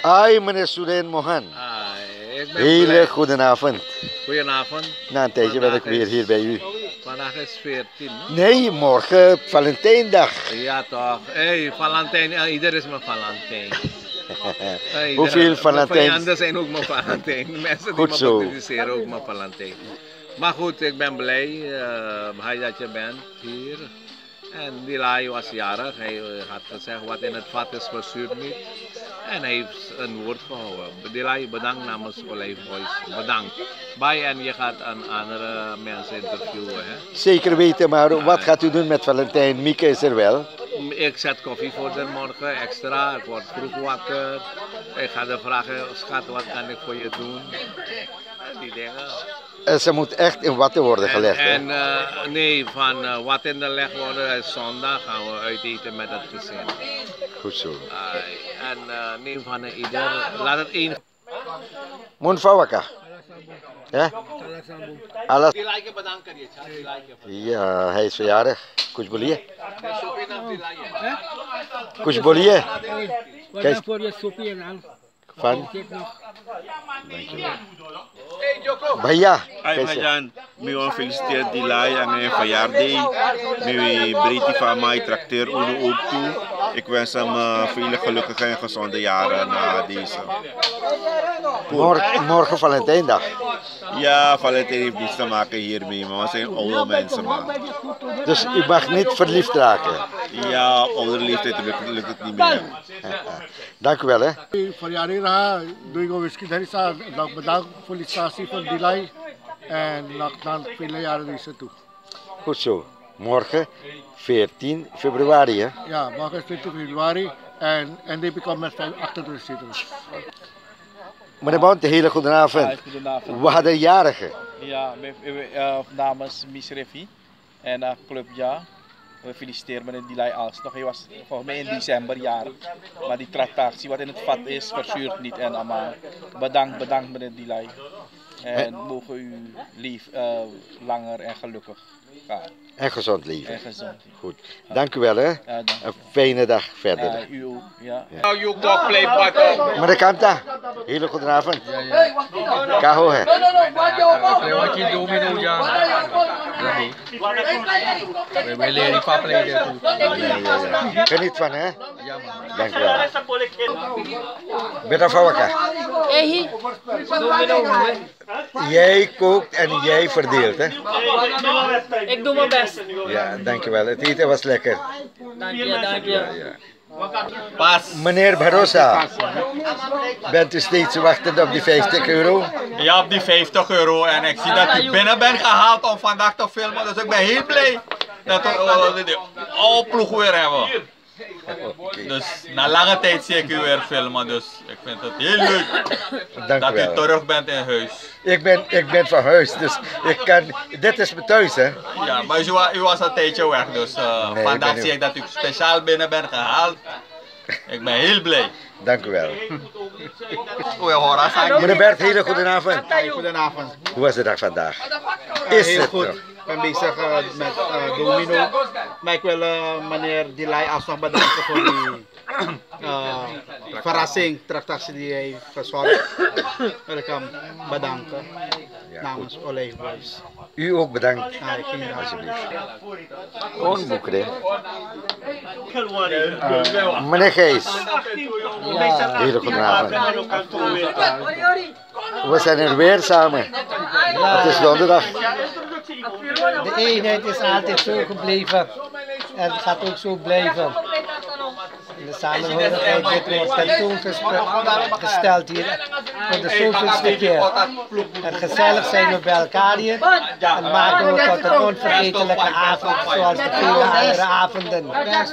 Ai, meneer Soudijn Mohan. Ik ben Hele blij. goedenavond. Goedenavond. Na een tijdje ben ik Vandaag weer hier bij u. Vandaag is 14, no? Nee, morgen Valentijndag. Ja toch. Hey, Valentijn, ieder is mijn Valentijn. Hoeveel Valentijns? Mijn anderen zijn ook mijn Valentijn. Mensen die Goed me zo. bekritiseren ook mijn Valentijn. Maar goed, ik ben blij dat je bent hier. En Dilay was jarig. Hij had gezegd wat in het vat is verzuurt niet. En hij heeft een woord gehouden. Dilay, bedankt namens Olive Voice. Bedankt. Bye en je gaat aan andere mensen interviewen. Hè? Zeker weten, maar wat gaat u doen met Valentijn? Mieke is er wel. Ik zet koffie voor de morgen extra. Ik word vroeg wakker. Ik ga de vragen, schat, wat kan ik voor je doen? Die dingen. Ze moet echt in watten worden gelegd. hè? Nee, van wat in de leg worden. Zondag gaan we uit eten met het gezin. Goed zo. Nee, van ieder. Laat het één. Munfawaka. Ja? Alas. Die lijken bedanken je. Die lijken. Ja, hij is verjaardag. Kuch boliye? Kuch boliye? Kijk. voor je soepje en al. Van? Kijk nog. Dankjewel. Bhaiya. Hai Bhajan, mi feliciteer Dilay aan mijn verjaardag. Mi breedte van mij trakteer Ulu ook toe. Ik wens hem vele gelukkige en gezonde jaren na deze. Morgen Valentijndag. Ja, Valentijn heeft niets te maken hiermee, maar we zijn oude mensen, man. Dus u mag niet verliefd raken. Ja, op oudere leeftijd lukt het niet meer. Dank u wel, hè. Verjaardag raha, doe ik whisky dari sa, bedankt felicitatie voor Dilay en dan vele jaren deze toe. Goed zo. Morgen 14 februari, hè. Ja, morgen is 20 februari en NDP komt met 28 zetels. Meneer Bond, een hele goede avond. Goedenavond. We hadden jarigen. Ja, namens Miss Revi en Club Ja. We feliciteren meneer Dilay alsnog. Hij was volgens mij in december jarig. Maar die tractatie wat in het vat is, verzuurt niet. En allemaal bedankt meneer Dilay. En mogen u lief, langer en gelukkig gaan. En gezond leven. En gezond. Goed. Dank u wel, hè. Dank u. Een fijne dag verder. U ook, ja. You go play button. Meneer Kanta, hele goede avond. Kaho, hè. Wat je domino ja. We leren papa Geniet van, hè. Dank u wel. Beta Fawaka. Jij kookt en jij verdeelt, hè. Ik doe mijn best. Ja, dank u wel. Het eten was lekker. Dank je. Pas. Meneer Barossa, bent u steeds wachtend op die 50 euro? Ja, op die 50 euro. En ik zie dat u binnen bent gehaald om vandaag te filmen. Dus ik ben heel blij dat we de oude ploeg weer hebben. Dus na lange tijd zie ik u weer filmen. Dus ik vind het heel leuk Dank dat u wel. u terug bent in huis. Ik ben van huis, dus ik kan... Dit is mijn thuis, hè? Ja, maar u was een tijdje weg. Dus Nee, vandaag ik ben zie ik dat u speciaal binnen bent gehaald. Ik ben heel blij. Dank u wel. Meneer Bert, hele goedenavond. Goedenavond. Hoe was de dag vandaag? Is Heel het goed. nog? Ik ben bezig met domino. Maar ik wil meneer Dilay alsnog bedanken voor die verrassing, tractatie die hij heeft verzorgd. Wil ik hem bedanken namens Olive Voice. U ook bedankt. Alsjeblieft. Gewoon boeken, meneer Gees. Hele goedenavond. We zijn er weer samen. Het is donderdag. De eenheid is altijd zo gebleven. En het gaat ook zo blijven. De samenhorigheid wordt tentoongesteld hier voor de zoveelste keer. En gezellig zijn we bij elkaar hier en maken we tot een onvergetelijke avond zoals de vele andere avonden.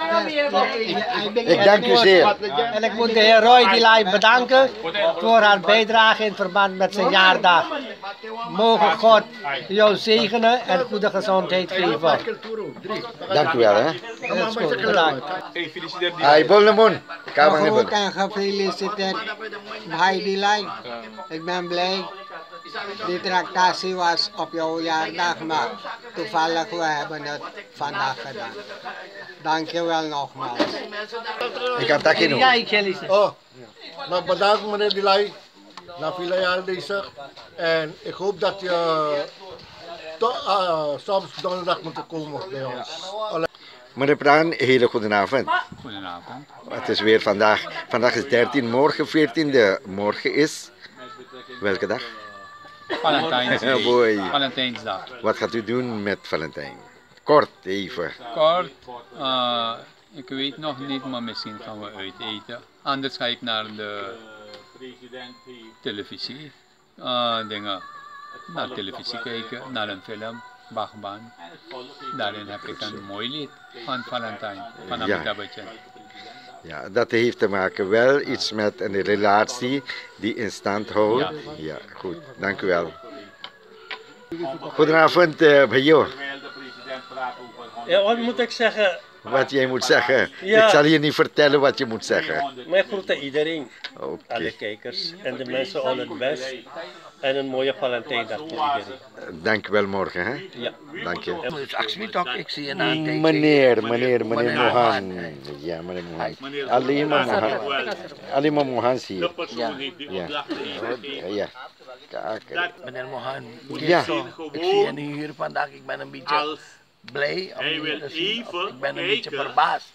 Ik dank u zeer. En ik moet de heer Roy Dilay bedanken voor haar bijdrage in verband met zijn jaardag. Mogen God jou zegenen en goede gezondheid geven. Dank u wel, hè. Dat is goed, bedankt. Hai, Bollemoen. Kamer Goed en gefeliciteerd bij Dilay. Ik ben blij. Die tractatie was op jouw jaardag, maar toevallig we hebben het vandaag gedaan. Dank je wel nogmaals. Ik kan takje doen. Ja, ik gefeliciteerd. Nou, bedankt meneer Delay. Na vele jaren bezig. En ik hoop dat je soms donderdag moet komen bij ons. Meneer Praan, hele goedenavond. Goedenavond. Het is weer vandaag. Vandaag is 13, morgen 14e. Morgen is... Welke dag? Valentijnsdag. Valentijnsdag. Wat gaat u doen met Valentijn? Kort even. Kort, ik weet nog niet, maar misschien gaan we uit eten. Anders ga ik naar de televisie. Naar televisie kijken, naar een film, Bachman. Daarin heb ik een mooi lied van Valentijn, van Amitabh Bachchan. Ja, dat heeft te maken wel iets met een relatie die in stand houdt. Ja, ja, goed, dank u wel. Goedenavond, Bayo. Ja, wat moet ik zeggen? Wat jij moet zeggen. Ja. Ik zal je niet vertellen wat je moet zeggen. Mijn groeten iedereen, alle kijkers en de mensen al het best. En een mooie Valentijndag voor iedereen. Dank u wel morgen, hè? Ja. Dank je. Ik zie je na een tijdje. Meneer Mohan. Ja, meneer Mohan. Alleen maar Mohan. Alleen maar Mohan zie je. Ja. Kijk. Meneer Mohan. Ja. Ik zie je nu hier vandaag. Ik ben een beetje blij om je te zien. Ik ben een beetje verbaasd.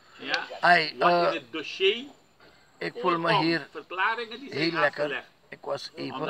Ik voel me hier heel lekker. Ik was even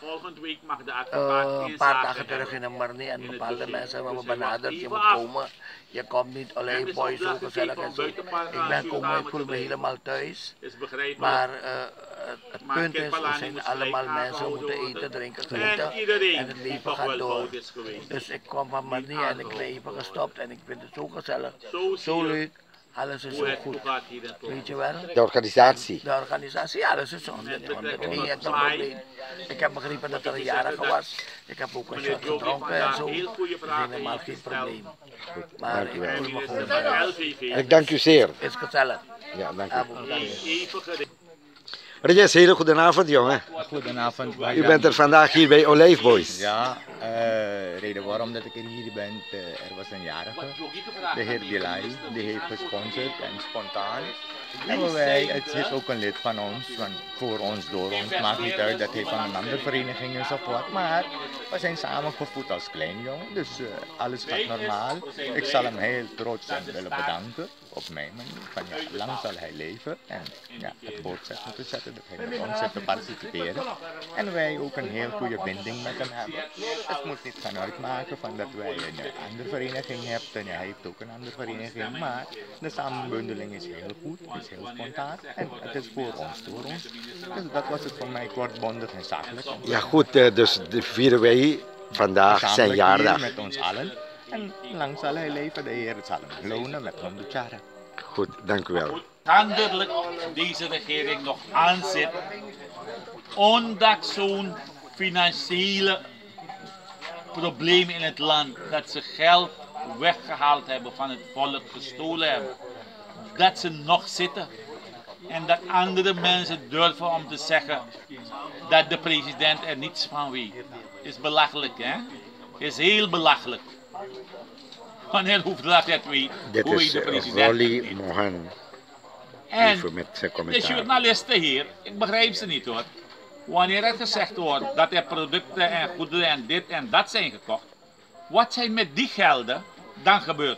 een paar dagen terug in een marnie en bepaalde mensen hebben me benaderd. Je moet komen, je komt niet alleen, boy, zo gezellig en zo. Ik ben komen, ik voel me helemaal thuis. Maar het punt is, we zijn allemaal mensen, we moeten eten, drinken, genieten en het leven gaat door. Dus ik kom van marnie en ik ben even gestopt en ik vind het zo gezellig, zo leuk. Alles is zo goed, weet je wel? De organisatie? De organisatie, alles is 100, geen enkel probleem. Ik heb begrepen dat er een jarige was. Ik heb ook een shot gedronken en zo. Dat is helemaal geen probleem. Maar ik voel me gewoon... Ik dank u zeer. Het is gezellig. Ja, dank u. Regis, hele goedenavond, jongen. Goedenavond. U bent er vandaag hier bij Olijf Boys. Ja, reden waarom dat ik hier ben, er was een jarige, de heer Delay, die heeft gesponsord en spontaan hebben wij, het is ook een lid van ons, van voor ons, door ons, maakt niet uit dat hij van een andere vereniging is of wat, maar we zijn samen gevoed als klein jongen, dus alles gaat normaal. Ik zal hem heel trots en willen bedanken, op mijn manier, van ja, lang zal hij leven en ja, het voortzet moeten zetten, dat hij met ons zit te participeren. En wij ook een heel goede binding met hem hebben. Het moet niet gaan uitmaken van dat wij een andere vereniging hebben en hij heeft ook een andere vereniging, maar de samenbundeling is heel goed, is heel spontaan en het is voor ons, door ons. Dus dat was het voor mij kortbondig en zakelijk. Ja goed, dus de vieren wij vandaag zijn jaardag. Met ons allen. En lang zal hij leven, de Heer zal hem belonen met 100 jaren. Goed, dank u wel. Handelijk deze regering nog aanzet, ondanks zo'n financiële probleem in het land, dat ze geld weggehaald hebben van het volk, gestolen hebben, dat ze nog zitten. En dat andere mensen durven om te zeggen dat de president er niets van weet. Is belachelijk, hè? Is heel belachelijk. Wanneer hoeft dat het weet? Dit hoe is de president Rolly Mohan. En met zijn de commentaar. journalisten hier, ik begrijp ze niet hoor. Wanneer er gezegd wordt dat er producten en goederen en dit en dat zijn gekocht, wat zijn met die gelden dan gebeurd?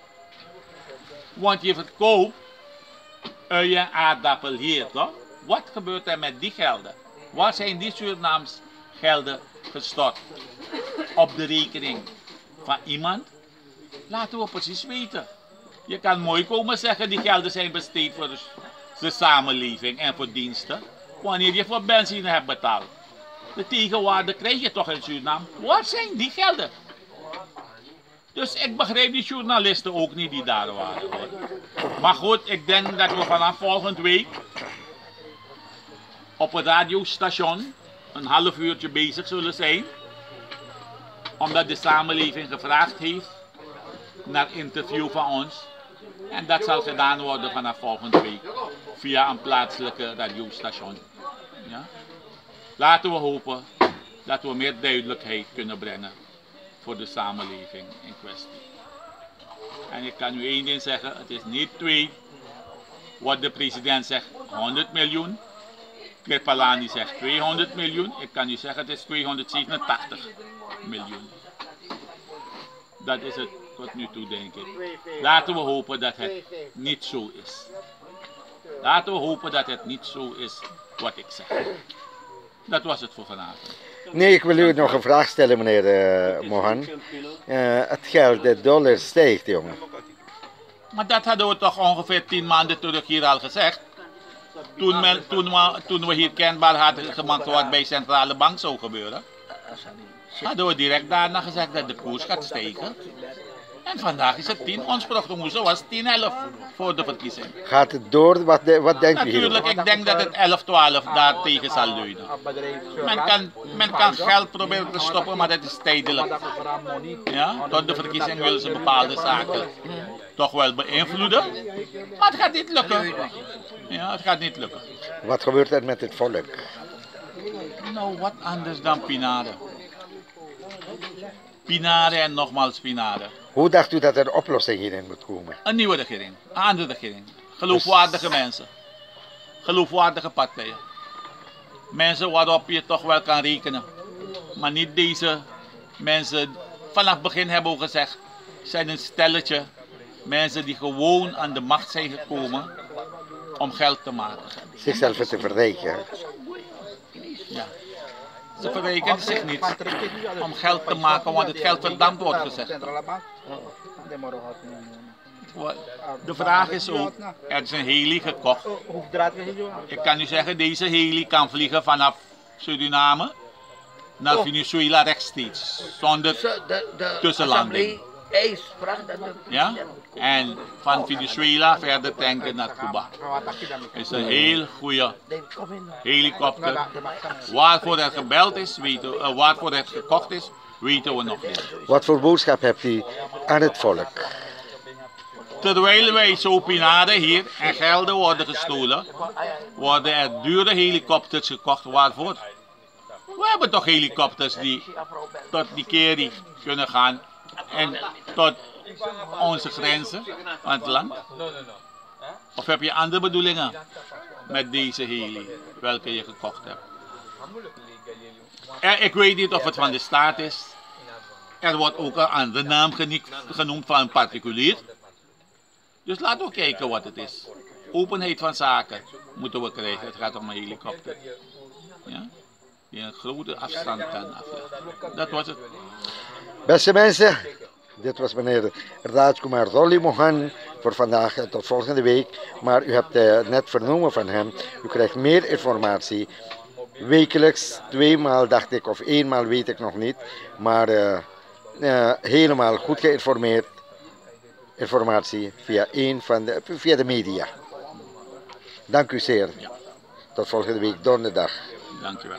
Want je verkoopt uien, aardappel hier, toch? Wat gebeurt er met die gelden? Waar zijn die Surinaams gelden gestort? Op de rekening van iemand? Laten we precies weten. Je kan mooi komen zeggen die gelden zijn besteed voor de samenleving en voor diensten. Wanneer je voor benzine hebt betaald. De tegenwaarde krijg je toch in Suriname. Waar zijn die gelden? Dus ik begrijp die journalisten ook niet die daar waren. Hoor. Maar goed, ik denk dat we vanaf volgende week op het radiostation een half uurtje bezig zullen zijn. Omdat de samenleving gevraagd heeft naar interview van ons. En dat zal gedaan worden vanaf volgende week via een plaatselijke radiostation. Ja? Laten we hopen dat we meer duidelijkheid kunnen brengen voor de samenleving in kwestie. En ik kan u één ding zeggen, het is niet twee wat de president zegt, 100 miljoen. Kripalani zegt 200 miljoen. Ik kan u zeggen, het is 287 miljoen. Dat is het tot nu toe, denk ik. Laten we hopen dat het niet zo is. Laten we hopen dat het niet zo is wat ik zeg. Dat was het voor vanavond. Nee, ik wil u nog een vraag stellen, meneer Mohan. Het geld, de dollar stijgt, jongen. Maar dat hadden we toch ongeveer 10 maanden terug hier al gezegd. Toen we hier kenbaar hadden gemaakt wat bij centrale bank zou gebeuren. Hadden we direct daarna gezegd dat de koers gaat stijgen. En vandaag is het 10. Ons prognoze was 10-11 voor de verkiezing. Gaat het door? Wat denkt u hierover? Natuurlijk, ik denk dat het 11-12 daar tegen zal leunen. Men kan geld proberen te stoppen, maar dat is tijdelijk. Ja? Tot de verkiezing willen ze bepaalde zaken toch wel beïnvloeden. Maar het gaat niet lukken. Ja, het gaat niet lukken. Wat gebeurt er met het volk? Nou, wat anders dan pinaren. Pinaren en nogmaals pinaren. Hoe dacht u dat er een oplossing hierin moet komen? Een nieuwe regering, een andere regering. Geloofwaardige mensen. Geloofwaardige partijen. Mensen waarop je toch wel kan rekenen. Maar niet deze mensen. Vanaf het begin hebben we gezegd, zijn een stelletje mensen die gewoon aan de macht zijn gekomen om geld te maken. Zichzelf te verrijken. Ja. Ze verrekenen zich niet om geld te maken, want het geld verdampt wordt gezegd. De vraag is ook, er is een heli gekocht. Ik kan u zeggen, deze heli kan vliegen vanaf Suriname naar Venezuela rechtstreeks, zonder tussenlanding. Ja? En van Venezuela verder tanken naar Cuba. Het is een heel goede helikopter. Waarvoor het gebeld is, waarvoor het gekocht is, weten we nog niet. Wat voor boodschap hebt u aan het volk? Terwijl wij zo pinaren hier en gelden worden gestolen, worden er dure helikopters gekocht. Waarvoor? We hebben toch helikopters die tot die Keri kunnen gaan en tot onze grenzen van het land. Of heb je andere bedoelingen met deze heli, welke je gekocht hebt? Ik weet niet of het van de staat is. Er wordt ook een andere naam genoemd van een particulier. Dus laten we kijken wat het is. Openheid van zaken moeten we krijgen. Het gaat om een helikopter. Ja? Die een grote afstand kan afleggen. Dat was het. Beste mensen, dit was meneer Rajkumar Dolly Mohan voor vandaag en tot volgende week. Maar u hebt net vernomen van hem. U krijgt meer informatie. Wekelijks, 2 maal dacht ik, of 1 maal weet ik nog niet. Maar helemaal goed geïnformeerd. Informatie via de media. Dank u zeer. Tot volgende week donderdag. Dank u wel.